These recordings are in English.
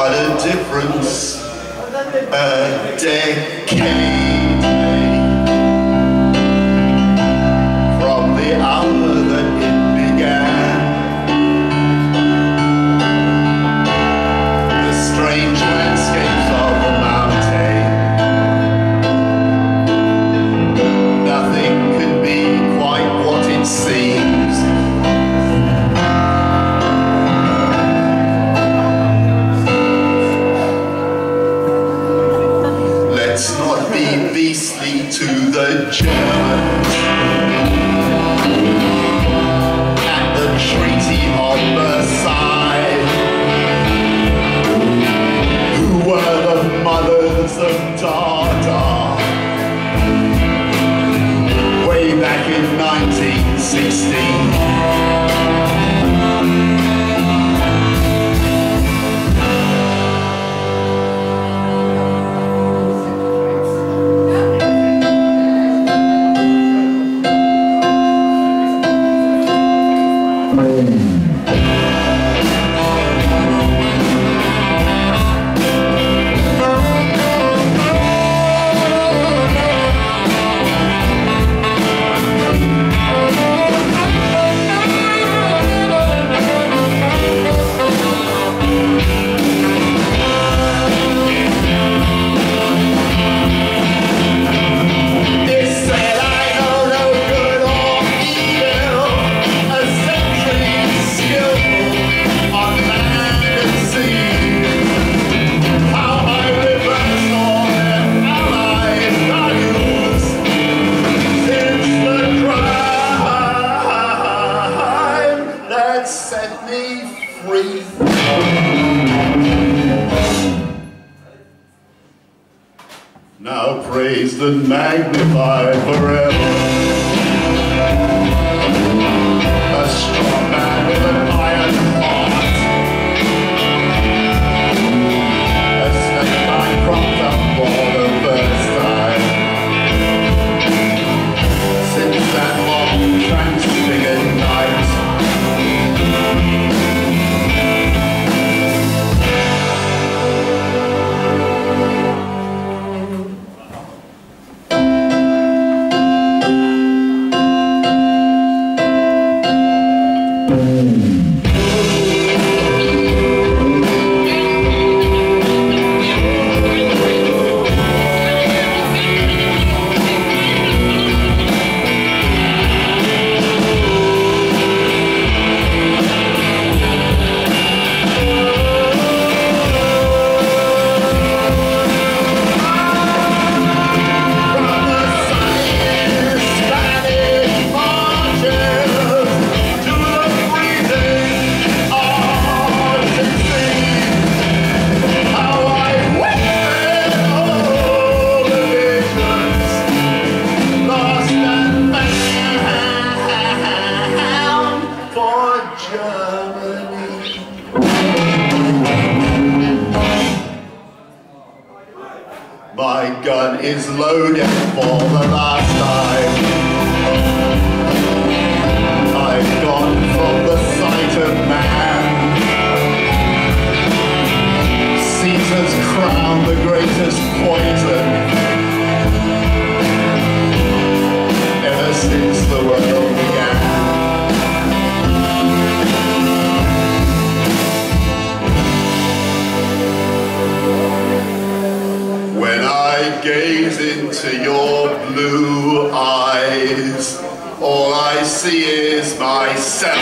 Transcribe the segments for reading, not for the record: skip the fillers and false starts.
What a difference a decade made from the hour that it began. The strange landscapes of the mountain, nothing could be quite what it seems. Let's not be beastly to the Germans at the Treaty of Versailles, who were the mothers of Dada way back in 1916. Set me free. Now praised and magnified forever, a strong man with an iron heart, a snake line cropped up for the first time since that long transfigured night. My gun is loaded for the last time. I've gone from the sight of man. Caesar's crown, the greatest poison ever since the world began. When I gaze into your blue eyes, all I see is myself.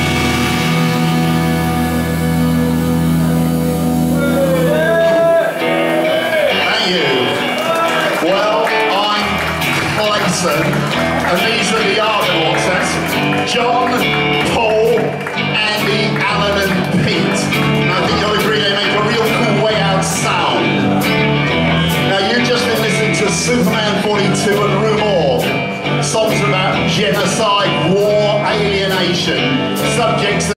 Thank you. Well, I'm Clayson, and these are the Argonauts. That's John, Paul, Andy, Alan, and Pete. And I think you'll agree they make a real cool way out sound. Now you've just been listening to Superman 42 and Rue Morgue, songs about genocide, war, alienation, subjects